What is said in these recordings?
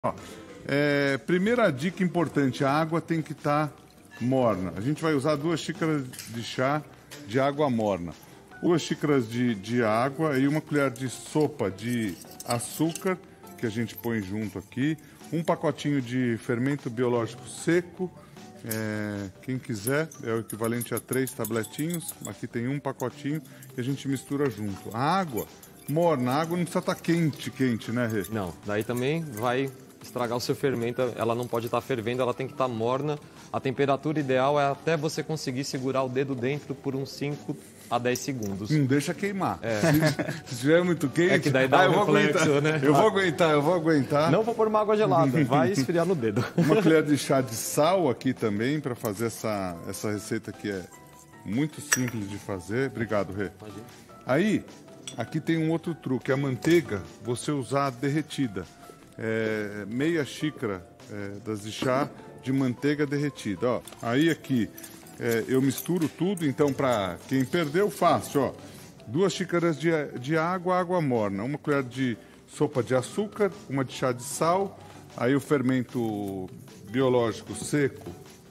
Ó, primeira dica importante, a água tem que estar morna. A gente vai usar 2 xícaras de chá de água morna. 2 xícaras de água e 1 colher de sopa de açúcar, que a gente põe junto aqui. 1 pacotinho de fermento biológico seco. Quem quiser, é o equivalente a 3 tabletinhos. Aqui tem 1 pacotinho e a gente mistura junto. A água morna, a água não precisa estar quente, né, Rê? Não, daí também vai estragar o seu fermento, ela não pode estar fervendo, ela tem que estar morna. A temperatura ideal é até você conseguir segurar o dedo dentro por uns 5 a 10 segundos. Não deixa queimar. Se estiver muito quente... É que daí dá um reflexo, né? Eu vou aguentar. Não vou pôr uma água gelada, vai esfriar no dedo. 1 colher de chá de sal aqui também, para fazer essa receita que é muito simples de fazer. Obrigado, Rê. Imagina. Aí, aqui tem um outro truque, a manteiga, você usar derretida. Meia xícara de chá de manteiga derretida. Ó. Aí aqui eu misturo tudo, então para quem perdeu, fácil. Ó. 2 xícaras de água, água morna. 1 colher de sopa de açúcar, 1 de chá de sal. Aí o fermento biológico seco,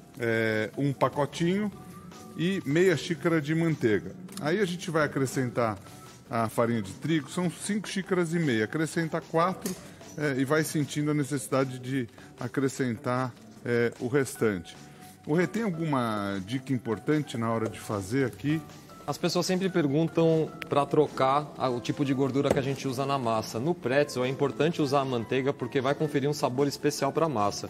1 pacotinho e meia xícara de manteiga. Aí a gente vai acrescentar a farinha de trigo, são 5 xícaras e meia. Acrescenta 4 e vai sentindo a necessidade de acrescentar o restante. O Rê, tem alguma dica importante na hora de fazer aqui? As pessoas sempre perguntam para trocar o tipo de gordura que a gente usa na massa. No pretzel é importante usar a manteiga porque vai conferir um sabor especial para a massa.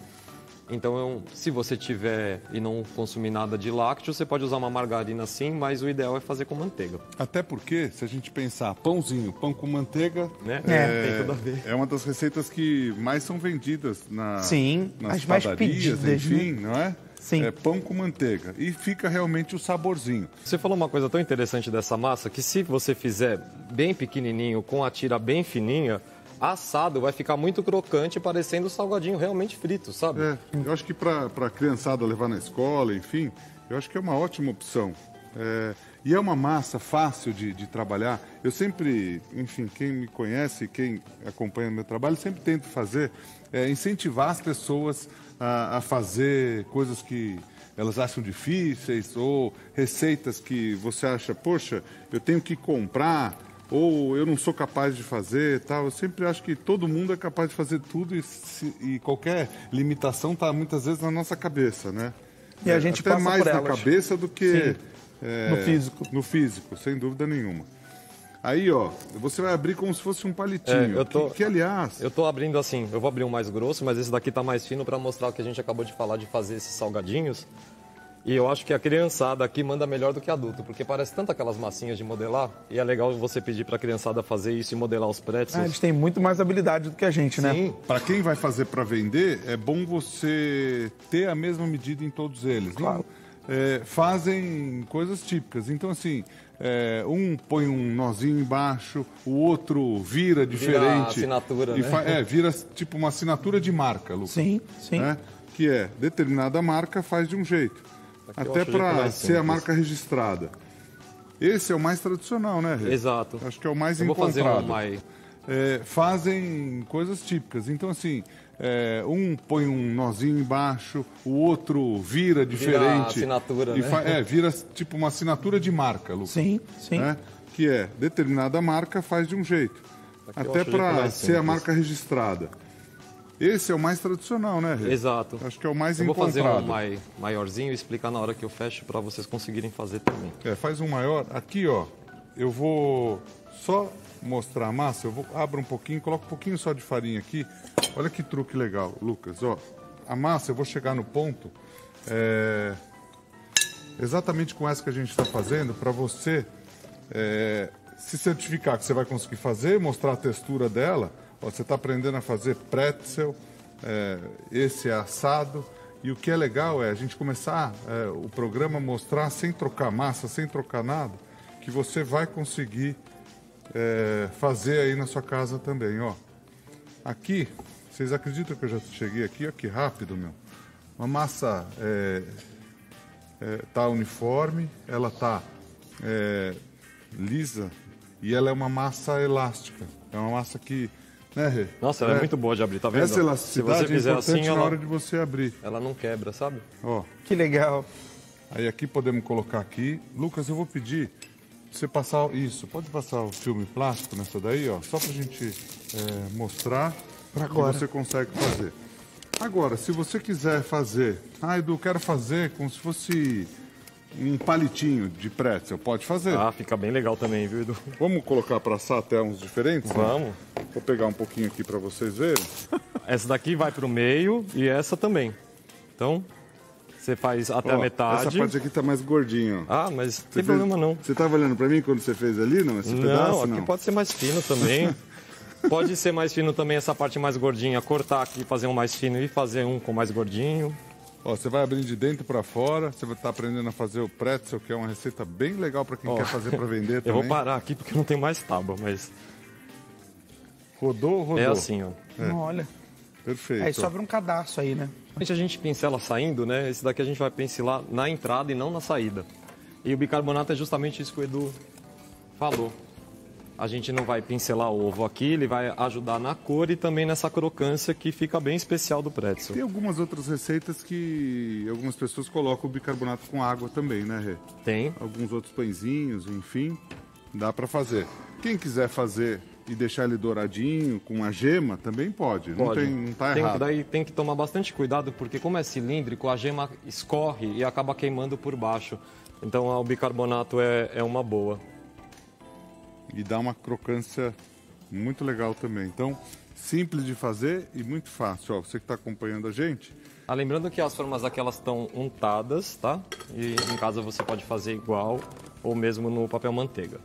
Então, se você tiver e não consumir nada de lácteo, você pode usar uma margarina sim, mas o ideal é fazer com manteiga. Até porque, se a gente pensar, pão com manteiga, né? Tem tudo a ver. É uma das receitas que mais são vendidas nas as mais padarias, pedidas, enfim, né? não é? Sim. É pão com manteiga. E fica realmente o saborzinho. Você falou uma coisa tão interessante dessa massa, que se você fizer bem pequenininho, com a tira bem fininha, assado vai ficar muito crocante, parecendo salgadinho realmente frito, sabe? Eu acho que para a criançada levar na escola, enfim, eu acho que é uma ótima opção. E é uma massa fácil de trabalhar. Eu sempre, enfim, quem me conhece, quem acompanha o meu trabalho, sempre tento fazer, incentivar as pessoas a fazer coisas que elas acham difíceis ou receitas que você acha, poxa, eu tenho que comprar ou eu não sou capaz de fazer, tal. Eu sempre acho que todo mundo é capaz de fazer tudo e qualquer limitação está muitas vezes na nossa cabeça, né? E a gente até passa mais por na elas. cabeça do que no físico. No físico, sem dúvida nenhuma. Aí, ó, você vai abrir como se fosse um palitinho. Aliás... Eu tô abrindo assim, eu vou abrir um mais grosso, mas esse daqui tá mais fino para mostrar o que a gente acabou de falar de fazer esses salgadinhos. E eu acho que a criançada aqui manda melhor do que adulto, porque parece tanto aquelas massinhas de modelar, e é legal você pedir para a criançada fazer isso e modelar os pretzels. Eles têm muito mais habilidade do que a gente, né? Sim, para quem vai fazer para vender, é bom você ter a mesma medida em todos eles. Claro. Fazem coisas típicas. Então, assim, um põe um nozinho embaixo, o outro vira diferente. Vira assinatura, né? Vira tipo uma assinatura de marca, Lucas. Sim, sim. Né? Que determinada marca faz de um jeito. Até para ser a marca registrada. Esse é o mais tradicional, né, Rê? Exato. Acho que é o mais eu encontrado. Vou fazer um mais... fazem coisas típicas. Então, assim, um põe um nozinho embaixo, o outro vira diferente. Vira assinatura, né? Vira tipo uma assinatura de marca, Lucas. Sim, sim. Né? Que determinada marca faz de um jeito. Até para ser a marca registrada. Esse é o mais tradicional, né, Rê? Exato. Acho que é o mais eu encontrado. Vou fazer um maiorzinho e explicar na hora que eu fecho para vocês conseguirem fazer também. Faz um maior. Aqui, ó, eu vou só mostrar a massa. Abro um pouquinho, coloco um pouquinho só de farinha aqui. Olha que truque legal, Lucas. Ó, a massa, eu vou chegar no ponto exatamente com essa que a gente está fazendo, para você se certificar que você vai conseguir fazer, mostrar a textura dela. Ó, você está aprendendo a fazer pretzel, esse é assado. E o que é legal é a gente começar o programa a mostrar sem trocar massa, sem trocar nada, que você vai conseguir fazer aí na sua casa também, ó. Aqui, vocês acreditam que eu já cheguei aqui? Olha que rápido, meu. Uma massa tá uniforme, ela tá lisa e ela é uma massa elástica. É uma massa que Né, Rê? Nossa, ela é muito boa de abrir, tá vendo? Essa elasticidade Se você fizer é importante assim, na hora de você abrir. ela não quebra, sabe? Ó, Que legal. aí aqui podemos colocar aqui. Lucas, eu vou pedir pra você passar isso. Pode passar o filme plástico nessa daí, ó, só pra gente mostrar Pra o que agora. você consegue fazer. Agora, se você quiser fazer... Ah, Edu, quero fazer como se fosse um palitinho de pretzel. Pode fazer. Ah, fica bem legal também, viu, Edu? Vamos colocar para assar até uns diferentes? né? Vamos. Vou pegar um pouquinho aqui para vocês verem. Essa daqui vai pro meio e essa também. Então, você faz até a Ó, metade. essa parte aqui tá mais gordinha, ó. Ah, mas não tem problema não. Você tava olhando para mim quando você fez ali, não? Esse pedaço, Não, aqui não? pode ser mais fino também. Pode ser mais fino também essa parte mais gordinha. Cortar aqui, fazer um mais fino e fazer um com mais gordinho. Ó, você vai abrindo de dentro para fora, você vai estar aprendendo a fazer o pretzel, que é uma receita bem legal para quem Ó, quer fazer para vender Eu também. vou parar aqui porque não tem mais tábua, mas Rodou. é assim, ó. Olha. Perfeito. Aí sobra um cadastro aí, né? A gente pincela saindo, né? Esse daqui a gente vai pincelar na entrada e não na saída. E o bicarbonato é justamente isso que o Edu falou. A gente não vai pincelar o ovo aqui, ele vai ajudar na cor e também nessa crocância que fica bem especial do pretzel. Tem algumas outras receitas que algumas pessoas colocam o bicarbonato com água também, né, Rê? Tem. Alguns outros pãezinhos, enfim, dá para fazer. Quem quiser fazer e deixar ele douradinho com a gema, também pode. Não tá errado. Daí tem que tomar bastante cuidado, porque como é cilíndrico, a gema escorre e acaba queimando por baixo. Então o bicarbonato é uma boa. E dá uma crocância muito legal também. Então, simples de fazer e muito fácil. Ó, você que está acompanhando a gente, Ah, lembrando que as formas aquelas estão untadas, tá? E em casa você pode fazer igual ou mesmo no papel manteiga.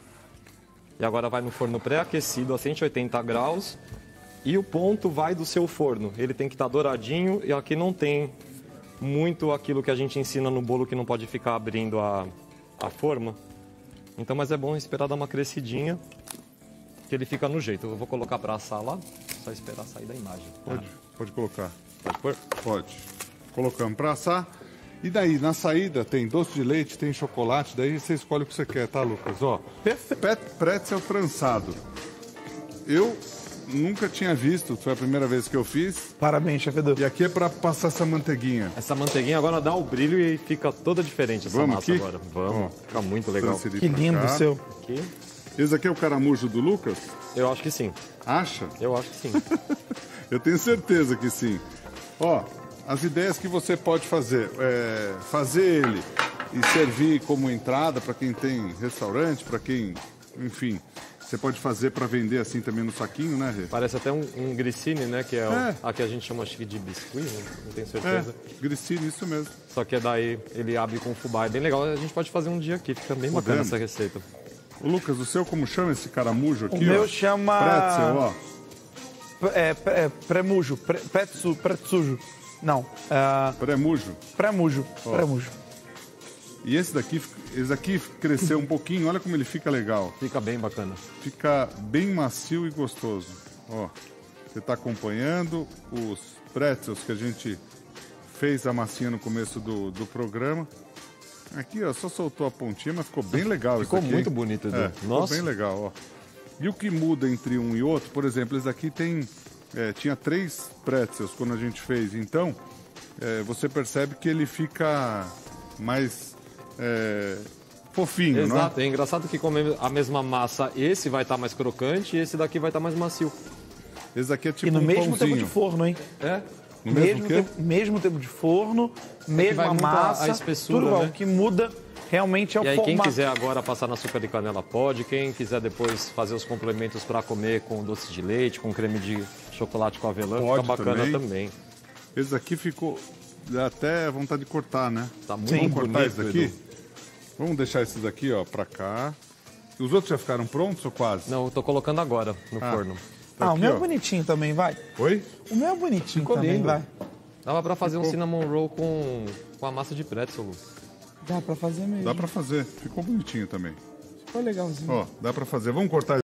E agora vai no forno pré-aquecido a 180 graus e o ponto vai do seu forno. Ele tem que estar douradinho e aqui não tem muito aquilo que a gente ensina no bolo que não pode ficar abrindo a forma. Então, mas é bom esperar dar uma crescidinha que ele fica no jeito. Eu vou colocar para assar lá, só esperar sair da imagem. pode colocar. Pode pôr? Pode. Colocamos para assar. E daí, na saída, tem doce de leite, tem chocolate. Daí você escolhe o que você quer, tá, Lucas? Ó, pretzel trançado. Eu nunca tinha visto, foi a primeira vez que eu fiz. Parabéns, chefe Edu. E aqui é para passar essa manteiguinha. Essa manteiguinha agora dá o brilho e fica toda diferente essa Vamos massa aqui? agora. Vamos, Ó, fica muito legal. transferir Que pra lindo cá. o seu. Aqui, Esse aqui é o caramujo do Lucas? eu acho que sim. Acha? Eu acho que sim. Eu tenho certeza que sim. Ó, as ideias que você pode fazer. Fazer ele e servir como entrada para quem tem restaurante, para quem, enfim, você pode fazer para vender assim também no saquinho, né, Rê? Parece até um grissini, né? Que é, É. a que a gente chama acho que de biscuit, né? Não tenho É, certeza. grissini, isso mesmo. Só que daí ele abre com fubá. É bem legal. A gente pode fazer um dia aqui. Fica bem bacana Podemos. essa receita. Ô, Lucas, o seu como chama esse caramujo aqui, O meu ó? chama- Pretzel, ó. Pré-mujo. Pretsujo. Não. Premujo. Pré-mujo. Pré-mujo. E esse daqui cresceu um pouquinho, olha como ele fica legal. Fica bem bacana. Fica bem macio e gostoso. Ó, você está acompanhando os pretzels que a gente fez a massinha no começo do programa. Aqui, ó, só soltou a pontinha, mas ficou bem legal Ficou isso aqui. muito bonito, Edu. Ficou Nossa. bem legal, ó. E o que muda entre um e outro, por exemplo, esse daqui tinha 3 pretzels quando a gente fez. Então, você percebe que ele fica mais fofinho, não é? Exato. É engraçado que come a mesma massa, esse vai estar mais crocante e esse daqui vai estar mais macio. Esse daqui é tipo E no um mesmo pãozinho. tempo de forno, hein? É? No mesmo quê? Mesmo tempo de forno, mesma vai muito massa, a espessura, tudo igual. né? O que muda realmente é o E aí quem formato. quiser agora passar na açúcar de canela pode, quem quiser depois fazer os complementos para comer com doce de leite, com creme de chocolate com avelã, Pode fica bacana também. também. Esse daqui ficou... Dá até vontade de cortar, né? Tá muito Vamos cortar bonito, esse daqui? Edu. Vamos deixar esses daqui, ó, pra cá. Os outros já ficaram prontos ou quase? Não, eu tô colocando agora no forno. Tá o aqui, meu é ó. bonitinho também, vai. Oi? O meu é bonitinho Ficou também, lindo. vai. Dava para fazer um cinnamon roll com a massa de pretzel. Lu. Dá pra fazer mesmo. Dá pra fazer. Ficou bonitinho também. Ficou legalzinho. Ó, dá pra fazer. Vamos cortar